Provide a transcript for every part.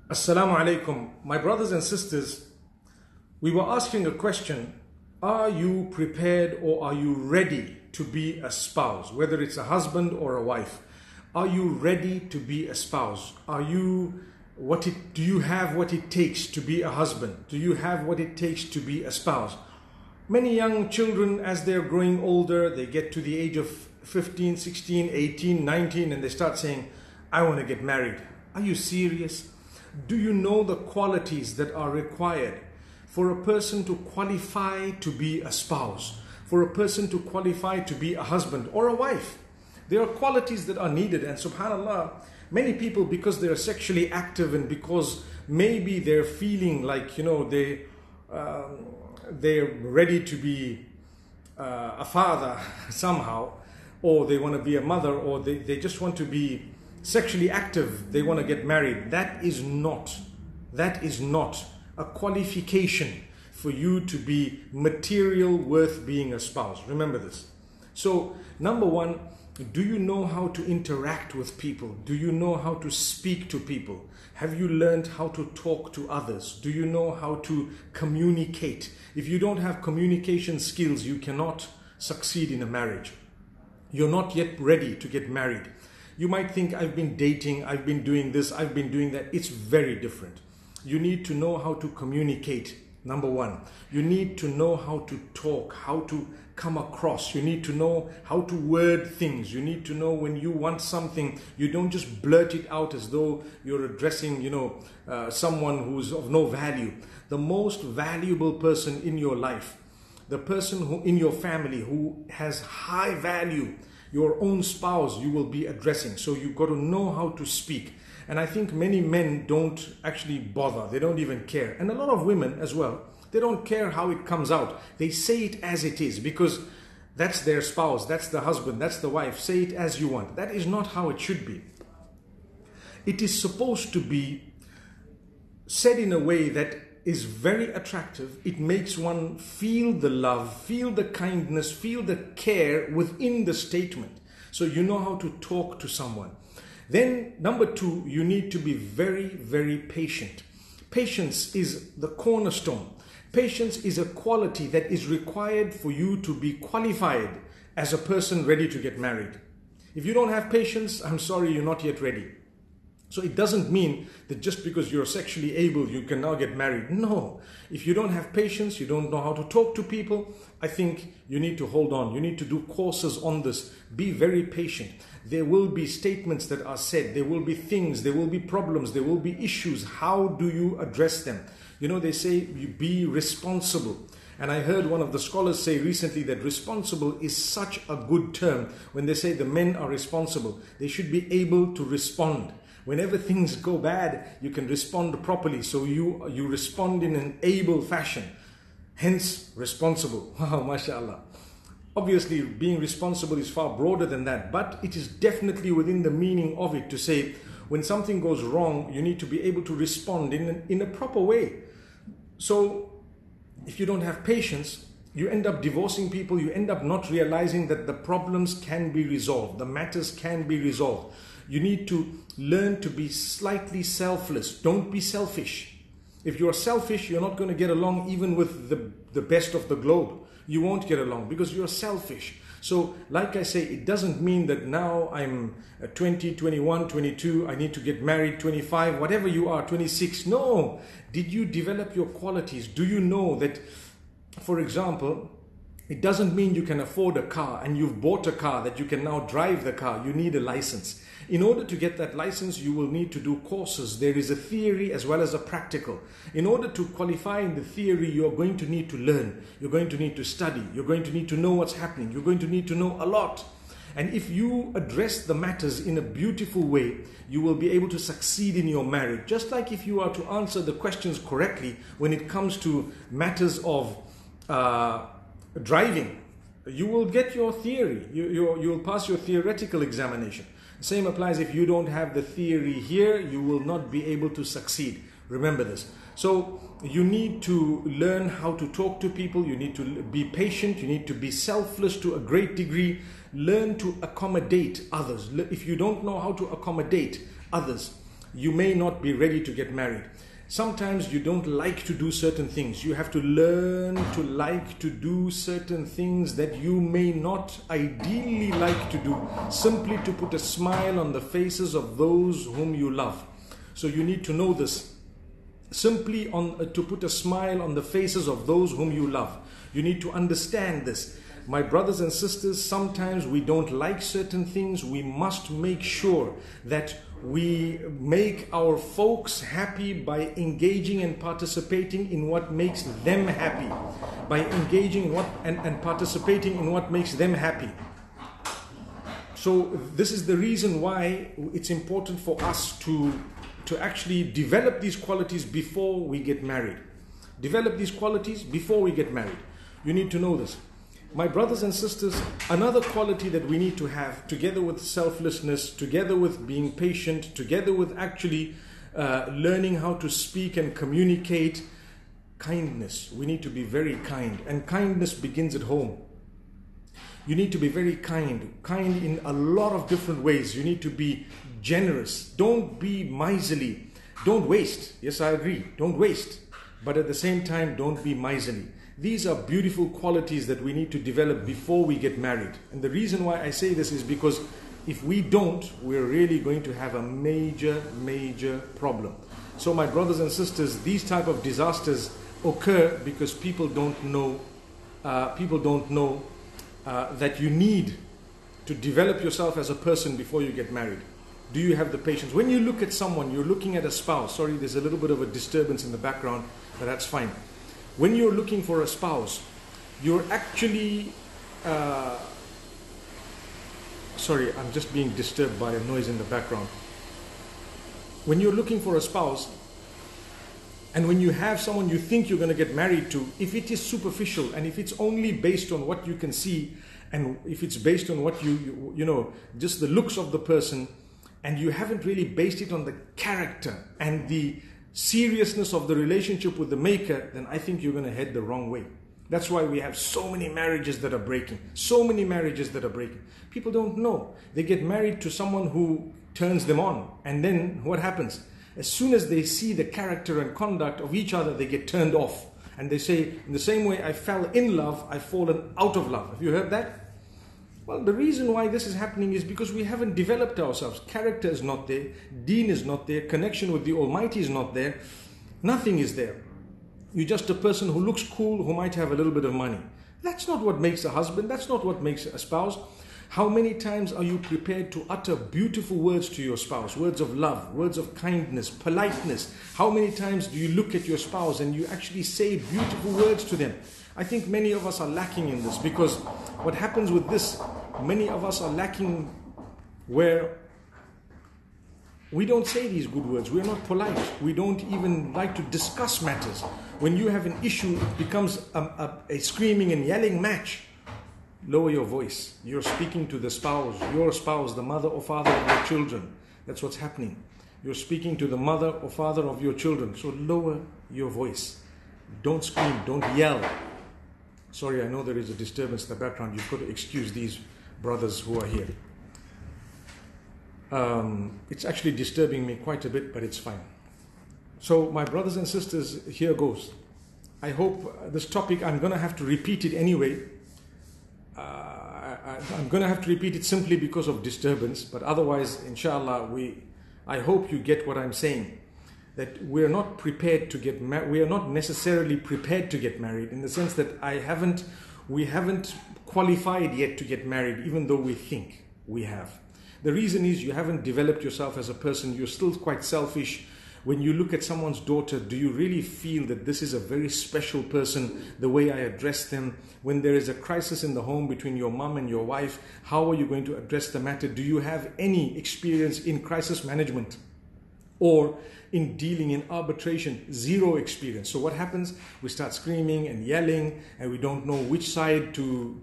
Assalamu alaikum. My brothers and sisters, we were asking a question. Are you prepared or are you ready to be a spouse? Whether it's a husband or a wife. Are you ready to be a spouse? Do you have what it takes to be a husband? Do you have what it takes to be a spouse? Many young children, as they're growing older, they get to the age of 15, 16, 18, 19, and they start saying, I want to get married. Are you serious? Do you know the qualities that are required for a person to qualify to be a spouse, for a person to qualify to be a husband or a wife? There are qualities that are needed, and subhanAllah, many people, because they are sexually active and because maybe they're feeling like, they're ready to be a father somehow, or they want to be a mother, or they just want to be sexually active, they want to get married. That is not a qualification for you to be material worth being a spouse. Remember this. So, number one, do you know how to interact with people? Do you know how to speak to people? Have you learned how to talk to others? Do you know how to communicate? If you don't have communication skills, you cannot succeed in a marriage. You're not yet ready to get married. You might think, I've been dating, I've been doing this, I've been doing that. It's very different. You need to know how to communicate, number one. You need to know how to talk, how to come across. You need to know how to word things. You need to know when you want something, you don't just blurt it out as though you're addressing, someone who's of no value. The most valuable person in your life, the person who in your family who has high value, your own spouse, you will be addressing. So you've got to know how to speak. And I think many men don't actually bother. They don't even care. And a lot of women as well, they don't care how it comes out. They say it as it is because that's their spouse, that's the husband, that's the wife. Say it as you want. That is not how it should be. It is supposed to be said in a way that is very attractive. It makes one feel the love, feel the kindness, feel the care within the statement. So you know how to talk to someone. Then number two, you need to be very, very patient. Patience is the cornerstone. Patience is a quality that is required for you to be qualified as a person ready to get married. If you don't have patience, I'm sorry, you're not yet ready. So it doesn't mean that just because you're sexually able, you can now get married. No. If you don't have patience, you don't know how to talk to people, I think you need to hold on. You need to do courses on this. Be very patient. There will be statements that are said. There will be things. There will be problems. There will be issues. How do you address them? They say you be responsible. And I heard one of the scholars say recently that responsible is such a good term. When they say the men are responsible, they should be able to respond. Whenever things go bad, you can respond properly. So you respond in an able fashion. Hence, responsible. Wow, mashallah. Obviously, being responsible is far broader than that. But it is definitely within the meaning of it to say, when something goes wrong, you need to be able to respond in a proper way. So, if you don't have patience, you end up divorcing people. You end up not realizing that the problems can be resolved. The matters can be resolved. You need to learn to be slightly selfless. Don't be selfish. If you're selfish, you're not going to get along even with the best of the globe. You won't get along because you're selfish. So, like I say, it doesn't mean that now I'm 20, 21, 22, I need to get married, 25, whatever you are, 26. No. Did you develop your qualities? Do you know that, for example, it doesn't mean you can afford a car and you've bought a car that you can now drive the car. You need a license. In order to get that license, you will need to do courses. There is a theory as well as a practical. In order to qualify in the theory, you're going to need to learn. You're going to need to study. You're going to need to know what's happening. You're going to need to know a lot. And if you address the matters in a beautiful way, you will be able to succeed in your marriage. Just like if you are to answer the questions correctly when it comes to matters of driving, you will get your theory. You will pass your theoretical examination. Same applies if you don't have the theory here, you will not be able to succeed. Remember this. So you need to learn how to talk to people. You need to be patient. You need to be selfless to a great degree. Learn to accommodate others. If you don't know how to accommodate others, you may not be ready to get married. Sometimes you don't like to do certain things. You have to learn to like to do certain things that you may not ideally like to do, simply to put a smile on the faces of those whom you love. So you need to know this. Simply to put a smile on the faces of those whom you love. You need to understand this. My brothers and sisters, sometimes we don't like certain things. We must make sure that we make our folks happy by engaging and participating in what makes them happy. By engaging and participating in what makes them happy. So this is the reason why it's important for us to actually develop these qualities before we get married. Develop these qualities before we get married. You need to know this. My brothers and sisters, another quality that we need to have, together with selflessness, together with being patient, together with actually learning how to speak and communicate, kindness. We need to be very kind. And kindness begins at home. You need to be very kind. Kind in a lot of different ways. You need to be generous. Don't be miserly. Don't waste. Yes, I agree. Don't waste. But at the same time, don't be miserly. These are beautiful qualities that we need to develop before we get married. And the reason why I say this is because if we don't, we're really going to have a major, major problem. So my brothers and sisters, these type of disasters occur because people don't know that you need to develop yourself as a person before you get married. Do you have the patience? When you look at someone, you're looking at a spouse. Sorry, there's a little bit of a disturbance in the background, but that's fine. When you're looking for a spouse, you're actually... sorry, I'm just being disturbed by a noise in the background. When you're looking for a spouse, and when you have someone you think you're going to get married to, if it is superficial and if it's only based on what you can see, and if it's based on what you know, just the looks of the person, and you haven't really based it on the character and the seriousness of the relationship with the maker, then I think you're going to head the wrong way. That's why we have so many marriages that are breaking. So many marriages that are breaking. People don't know. They get married to someone who turns them on. And then what happens? As soon as they see the character and conduct of each other, they get turned off. And they say, in the same way I fell in love, I've fallen out of love. Have you heard that? Well, the reason why this is happening is because we haven't developed ourselves. Character is not there. Deen is not there. Connection with the Almighty is not there. Nothing is there. You're just a person who looks cool, who might have a little bit of money. That's not what makes a husband. That's not what makes a spouse. How many times are you prepared to utter beautiful words to your spouse? Words of love, words of kindness, politeness. How many times do you look at your spouse and you actually say beautiful words to them? I think many of us are lacking in this, because what happens with this, many of us are lacking where we don't say these good words. We're not polite. We don't even like to discuss matters. When you have an issue, it becomes a screaming and yelling match. Lower your voice. You're speaking to the spouse, your spouse, the mother or father of your children. That's what's happening. You're speaking to the mother or father of your children. So lower your voice. Don't scream. Don't yell. Sorry, I know there is a disturbance in the background. You've got to excuse these brothers who are here. It's actually disturbing me quite a bit, but it's fine. So my brothers and sisters, here goes. I hope this topic, I'm going to have to repeat it anyway. I'm going to have to repeat it simply because of disturbance, but otherwise, inshallah, I hope you get what I'm saying. That we're not prepared to get married. We are not necessarily prepared to get married, in the sense that we haven't qualified yet to get married, even though we think we have. The reason is you haven't developed yourself as a person. You're still quite selfish. When you look at someone's daughter, do you really feel that this is a very special person, the way I address them? When there is a crisis in the home between your mom and your wife, how are you going to address the matter? Do you have any experience in crisis management or in dealing in arbitration? Zero experience. So what happens? We start screaming and yelling, and we don't know which side to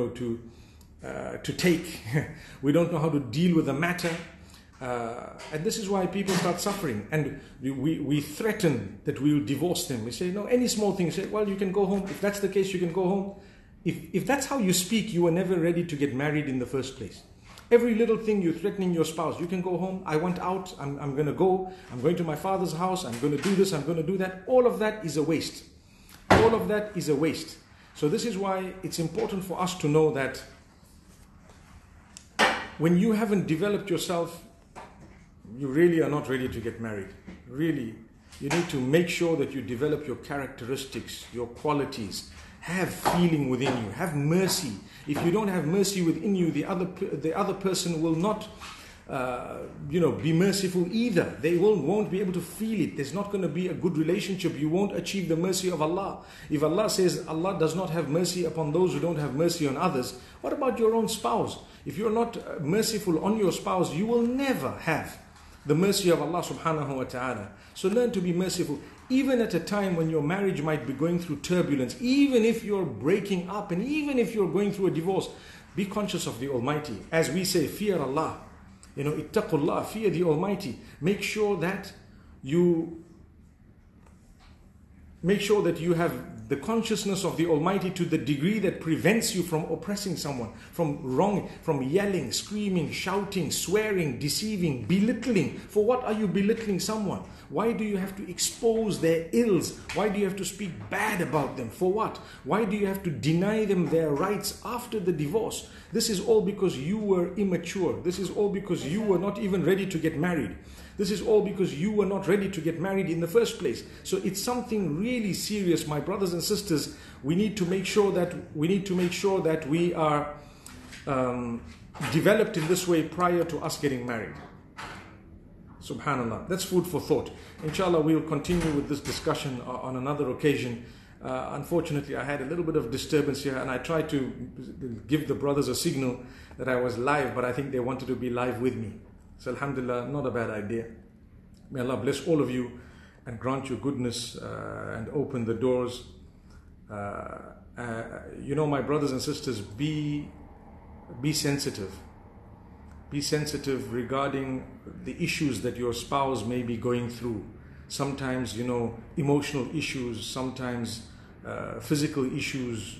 take. We don't know how to deal with the matter. And this is why people start suffering, and we threaten that we will divorce them. We say, no, any small thing, you say, well, you can go home. If that's the case, you can go home. If that's how you speak, you were never ready to get married in the first place. Every little thing you're threatening your spouse. You can go home. I want out. I'm going to go. I'm going to my father's house. I'm going to do this. I'm going to do that. All of that is a waste. All of that is a waste. So this is why it's important for us to know that when you haven't developed yourself, you really are not ready to get married. Really, you need to make sure that you develop your characteristics, your qualities. Have feeling within you. Have mercy. If you don't have mercy within you, the other person will not, be merciful either. They won't be able to feel it. There's not going to be a good relationship. You won't achieve the mercy of Allah. If Allah says Allah does not have mercy upon those who don't have mercy on others, what about your own spouse? If you're not merciful on your spouse, you will never have the mercy of Allah subhanahu wa ta'ala. So learn to be merciful. Even at a time when your marriage might be going through turbulence, even if you're breaking up and even if you're going through a divorce, be conscious of the Almighty. As we say, fear Allah. Ittaqullah, fear the Almighty. Make sure that you have the consciousness of the Almighty to the degree that prevents you from oppressing someone, from yelling, screaming, shouting, swearing, deceiving, belittling. For what are you belittling someone? Why do you have to expose their ills? Why do you have to speak bad about them? For what? Why do you have to deny them their rights after the divorce? This is all because you were immature. This is all because you were not even ready to get married. This is all because you were not ready to get married in the first place. So it's something really serious, my brothers and sisters. We need to make sure that we are developed in this way prior to us getting married. Subhanallah. That's food for thought. Inshallah, we'll continue with this discussion on another occasion. Unfortunately, I had a little bit of disturbance here, and I tried to give the brothers a signal that I was live, but I think they wanted to be live with me. So alhamdulillah, not a bad idea. May Allah bless all of you and grant you goodness and open the doors. My brothers and sisters, be sensitive. Be sensitive regarding the issues that your spouse may be going through. Sometimes, emotional issues, sometimes physical issues.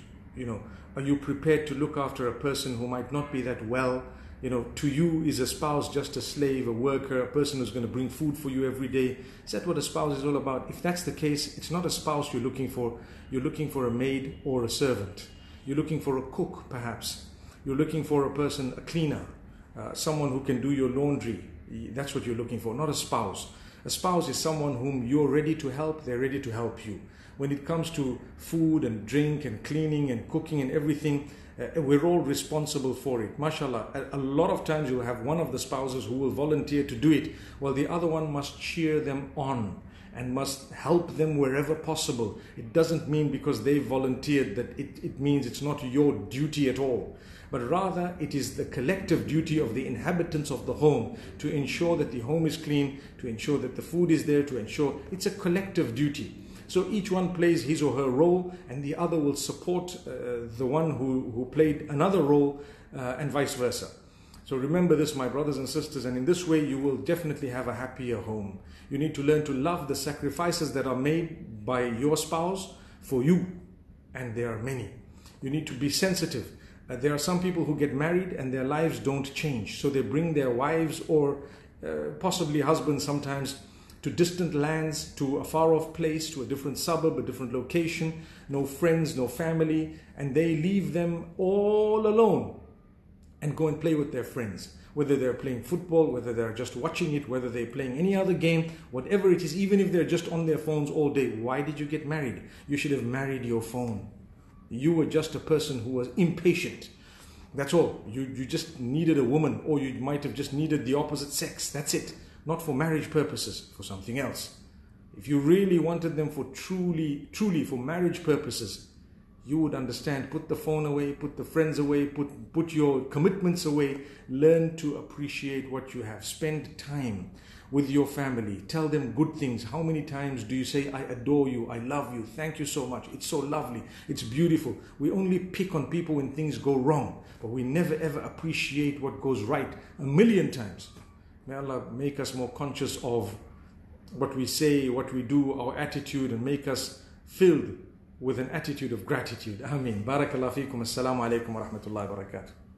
Are you prepared to look after a person who might not be that well? To you, is a spouse just a slave, a worker, a person who's going to bring food for you every day? Is that what a spouse is all about? If that's the case, it's not a spouse you're looking for. You're looking for a maid or a servant. You're looking for a cook, perhaps. You're looking for a person, a cleaner, someone who can do your laundry. That's what you're looking for, not a spouse. A spouse is someone whom you're ready to help, they're ready to help you. When it comes to food and drink and cleaning and cooking and everything, we're all responsible for it. MashaAllah, a lot of times you'll have one of the spouses who will volunteer to do it, while the other one must cheer them on and must help them wherever possible. It doesn't mean because they volunteered that it means it's not your duty at all. But rather it is the collective duty of the inhabitants of the home to ensure that the home is clean, to ensure that the food is there, to ensure it's a collective duty. So each one plays his or her role, and the other will support the one who played another role, and vice versa. So remember this, my brothers and sisters, and in this way you will definitely have a happier home. You need to learn to love the sacrifices that are made by your spouse for you, and there are many. You need to be sensitive. There are some people who get married and their lives don't change, so they bring their wives or possibly husbands sometimes to distant lands, to a far off place, to a different suburb, a different location, no friends, no family, and they leave them all alone and go and play with their friends. Whether they're playing football, whether they're just watching it, whether they're playing any other game, whatever it is, even if they're just on their phones all day. Why did you get married? You should have married your phone. You were just a person who was impatient. That's all. You just needed a woman, or you might have just needed the opposite sex. That's it. Not for marriage purposes, for something else. If you really wanted them for truly for marriage purposes, you would understand. Put the phone away, put the friends away, put your commitments away. Learn to appreciate what you have. Spend time with your family. Tell them good things. How many times do you say, I adore you, I love you, thank you so much, it's so lovely, it's beautiful? We only pick on people when things go wrong, but we never ever appreciate what goes right. 1,000,000 times. May Allah make us more conscious of what we say, what we do, our attitude, and make us filled with an attitude of gratitude. Ameen. Barakallahu feekum. Assalamu alaikum wa rahmatullahi wa barakatuh.